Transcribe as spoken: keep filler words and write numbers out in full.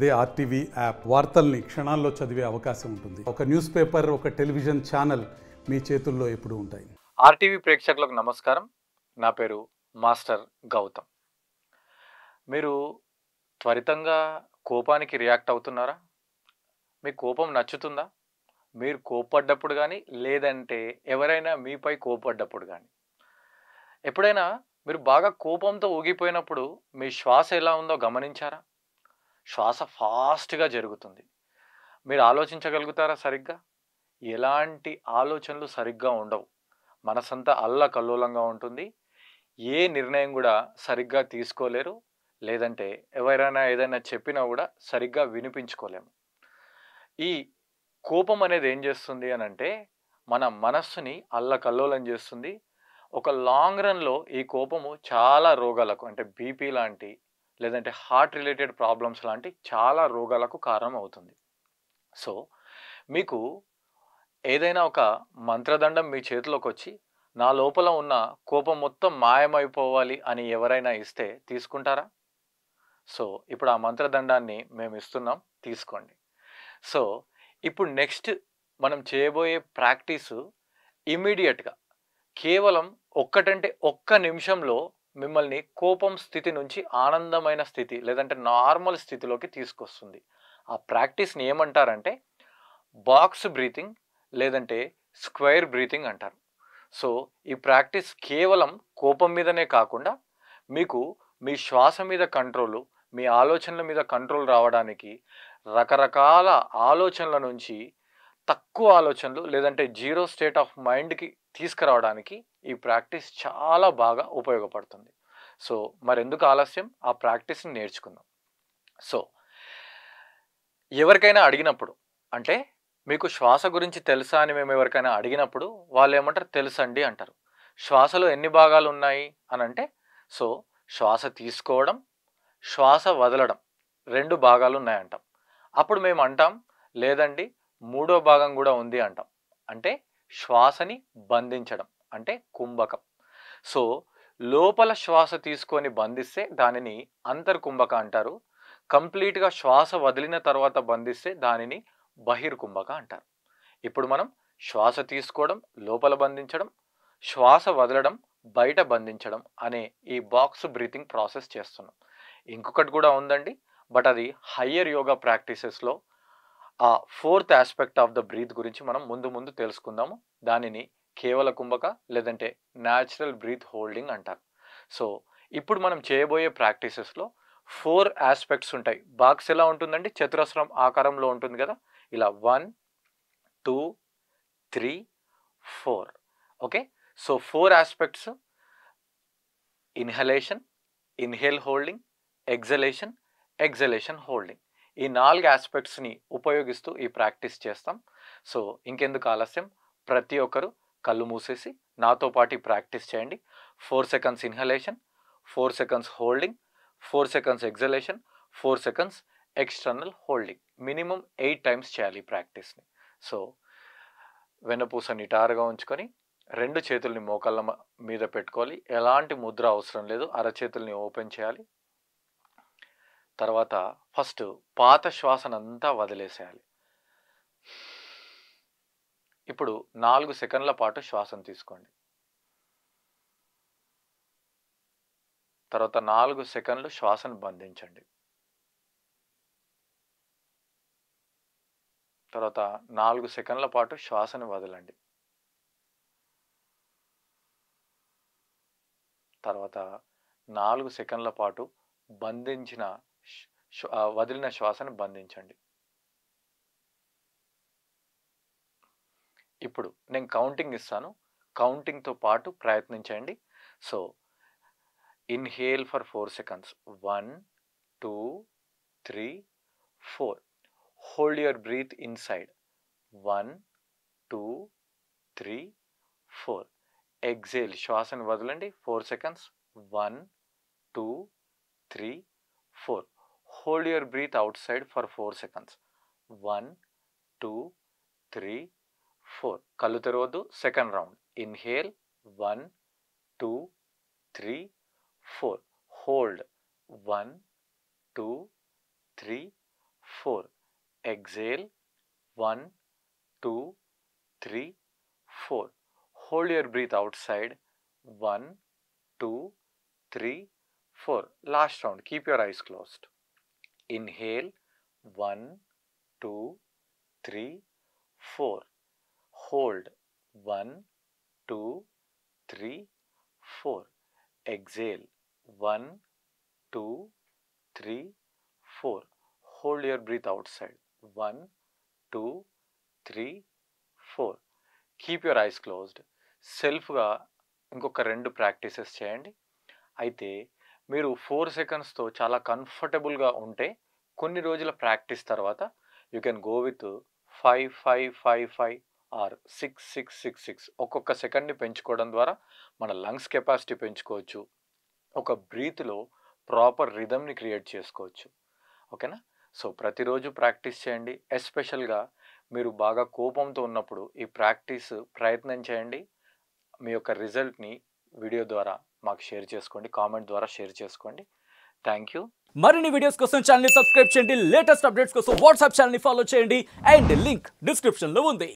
అదే RTV app వార్తల్ని క్షణాల్లో చదివే అవకాశం ఉంటుంది. ఒక న్యూస్ పేపర్, ఒక టెలివిజన్ ఛానల్ మీ చేతుల్లో ఎప్పుడూ ఉంటాయి. ఆర్టీవీ ప్రేక్షకులకు నమస్కారం. నా పేరు మాస్టర్ గౌతమ్. మీరు త్వరితంగా కోపానికి రియాక్ట్ అవుతున్నారా? మీకు కోపం నచ్చుతుందా? మీరు కోప్పడ్డప్పుడు కానీ, లేదంటే ఎవరైనా మీపై కోప్పడ్డప్పుడు కానీ, ఎప్పుడైనా మీరు బాగా కోపంతో ఊగిపోయినప్పుడు మీ శ్వాస ఎలా ఉందో గమనించారా? శ్వాస ఫాస్ట్గా జరుగుతుంది. మీరు ఆలోచించగలుగుతారా సరిగ్గా? ఎలాంటి ఆలోచనలు సరిగ్గా ఉండవు. మనసంతా అల్లకల్లోలంగా ఉంటుంది. ఏ నిర్ణయం కూడా సరిగ్గా తీసుకోలేరు. లేదంటే ఎవరైనా ఏదైనా చెప్పినా కూడా సరిగ్గా వినిపించుకోలేము. ఈ కోపం అనేది ఏం చేస్తుంది అని అంటే మన మనస్సుని అల్లకల్లోలం చేస్తుంది. ఒక లాంగ్ రన్లో ఈ కోపము చాలా రోగాలకు, అంటే బీపీ లాంటి, లేదంటే హార్ట్ రిలేటెడ్ ప్రాబ్లమ్స్ లాంటి చాలా రోగాలకు కారణం అవుతుంది. సో మీకు ఏదైనా ఒక మంత్రదండం మీ చేతిలోకి వచ్చి నా లోపల ఉన్న కోపం మొత్తం మాయమైపోవాలి అని ఎవరైనా ఇస్తే తీసుకుంటారా? సో ఇప్పుడు ఆ మంత్రదండాన్ని మేము ఇస్తున్నాం, తీసుకోండి. సో ఇప్పుడు నెక్స్ట్ మనం చేయబోయే ప్రాక్టీసు ఇమ్మీడియట్గా కేవలం ఒక్కటంటే ఒక్క నిమిషంలో మిమ్మల్ని కోపం స్థితి నుంచి ఆనందమైన స్థితి, లేదంటే నార్మల్ స్థితిలోకి తీసుకొస్తుంది. ఆ ప్రాక్టీస్ని ఏమంటారంటే బాక్స్ బ్రీతింగ్, లేదంటే స్క్వేర్ బ్రీతింగ్ అంటారు. సో ఈ ప్రాక్టీస్ కేవలం కోపం మీదనే కాకుండా మీకు మీ శ్వాస మీద కంట్రోలు, మీ ఆలోచనల మీద కంట్రోల్ రావడానికి, రకరకాల ఆలోచనల నుంచి తక్కువ ఆలోచనలు, లేదంటే జీరో స్టేట్ ఆఫ్ మైండ్కి తీసుకురావడానికి ఈ ప్రాక్టీస్ చాలా బాగా ఉపయోగపడుతుంది. సో మరెందుకు ఆలస్యం, ఆ ప్రాక్టీస్ని నేర్చుకుందాం. సో ఎవరికైనా అడిగినప్పుడు, అంటే మీకు శ్వాస గురించి తెలుసా అని మేము ఎవరికైనా అడిగినప్పుడు వాళ్ళు ఏమంటారు? తెలుసండి అంటారు. శ్వాసలో ఎన్ని భాగాలు ఉన్నాయి అని అంటే, సో శ్వాస తీసుకోవడం, శ్వాస వదలడం, రెండు భాగాలు ఉన్నాయంటాం. అప్పుడు మేము అంటాం, లేదండి మూడో భాగం కూడా ఉంది అంటాం. అంటే శ్వాసని బంధించడం, అంటే కుంభకం. సో లోపల శ్వాస తీసుకొని బంధిస్తే దానిని అంతర్కుంభక అంటారు. కంప్లీట్గా శ్వాస వదిలిన తర్వాత బంధిస్తే దానిని బహిర్కుంభక అంటారు. ఇప్పుడు మనం శ్వాస తీసుకోవడం, లోపల బంధించడం, శ్వాస వదలడం, బయట బంధించడం అనే ఈ బాక్స్ బ్రీతింగ్ ప్రాసెస్ చేస్తున్నాం. ఇంకొకటి కూడా ఉందండి, బట్ అది హయ్యర్ యోగా ప్రాక్టీసెస్లో ఆ fourth aspect of the breath గురించి మనం ముందు ముందు తెలుసుకుందాము. దానిని కేవల కుంభక, లేదంటే న్యాచురల్ బ్రీత్ హోల్డింగ్ అంటారు. సో ఇప్పుడు మనం చేయబోయే ప్రాక్టీసెస్లో ఫోర్ ఆస్పెక్ట్స్ ఉంటాయి. బాక్స్ ఎలా ఉంటుందండి? చతురస్రం ఆకారంలో ఉంటుంది కదా, ఇలా one two three four. Okay, so four aspects: inhalation, inhale holding, exhalation, exhalation holding. ఈ నాలుగు ఆస్పెక్ట్స్ని ఉపయోగిస్తూ ఈ ప్రాక్టీస్ చేస్తాం. సో ఇంకెందుకు ఆలస్యం, ప్రతి ఒక్కరు కళ్ళు మూసేసి నాతో పాటు ఈ ప్రాక్టీస్ చేయండి. Four seconds inhalation, four seconds holding, four seconds exhalation, four seconds external holding. Minimum eight times చేయాలి ఈ ప్రాక్టీస్ని. సో వెన్నపూస నిటారుగా ఉంచుకొని రెండు చేతుల్ని మోకాళ్ళ మీద పెట్టుకోవాలి. ఎలాంటి ముద్ర అవసరం లేదు. అరచేతుల్ని ఓపెన్ చేయాలి. తర్వాత ఫస్ట్ పాత శ్వాసనంతా వదిలేసేయాలి. ఇప్పుడు నాలుగు సెకండ్ల పాటు శ్వాసను తీసుకోండి. తర్వాత నాలుగు సెకండ్లు శ్వాసను బంధించండి. తర్వాత నాలుగు సెకండ్ల పాటు శ్వాసను వదలండి. తర్వాత నాలుగు సెకండ్ల పాటు బంధించిన వదిలిన శ్వాసను బంధించండి. ఇప్పుడు నేను కౌంటింగ్ ఇస్తాను, కౌంటింగ్తో పాటు ప్రయత్నించండి. So inhale for four seconds, one two three four. Hold your breath inside, one two three four. Exhale, శ్వాసను వదలండి, four seconds, one two three four. Hold your breath outside for four seconds, one two three four. కళ్ళు తెరవద్దు. Second round. Inhale, one two three four. Hold, one two three four. Exhale. one, two, three, four. Hold your breath outside. one, two, three, four. Last round. Keep your eyes closed. Inhale. one, two, three, four. Hold. one, two, three, four. Exhale. one, two, three, four. Hold your breath outside. one, two, three, four. Keep your eyes closed. సెల్ఫ్గా ఇంకొక రెండు practices చేయండి. అయితే మీరు four సెకండ్స్తో చాలా కంఫర్టబుల్గా ఉంటే కొన్ని రోజుల ప్రాక్టీస్ తర్వాత you can go with five five five five or six six six six ఒక్కొక్క సెకండ్ని పెంచుకోవడం ద్వారా మన లంగ్స్ కెపాసిటీ పెంచుకోవచ్చు. ఒక బ్రీత్లో ప్రాపర్ రిథమ్ని క్రియేట్ చేసుకోవచ్చు. ఓకేనా? సో ప్రతిరోజు ప్రాక్టీస్ చేయండి. ఎస్పెషల్గా మీరు బాగా కోపంతో ఉన్నప్పుడు ఈ ప్రాక్టీస్ ప్రయత్నం చేయండి. మీ యొక్క రిజల్ట్ని వీడియో ద్వారా మాకు షేర్ చేసుకోండి, కామెంట్ ద్వారా షేర్ చేసుకోండి. Thank you. మరిన్ని వీడియోస్ కోసం ఛానల్ ని సబ్స్క్రైబ్ చేయండి. లేటెస్ట్ అప్డేట్స్ కోసం వాట్సాప్ ఛానల్ ని ఫాలో చేయండి. అండ్ లింక్ డిస్క్రిప్షన్ లో ఉంది.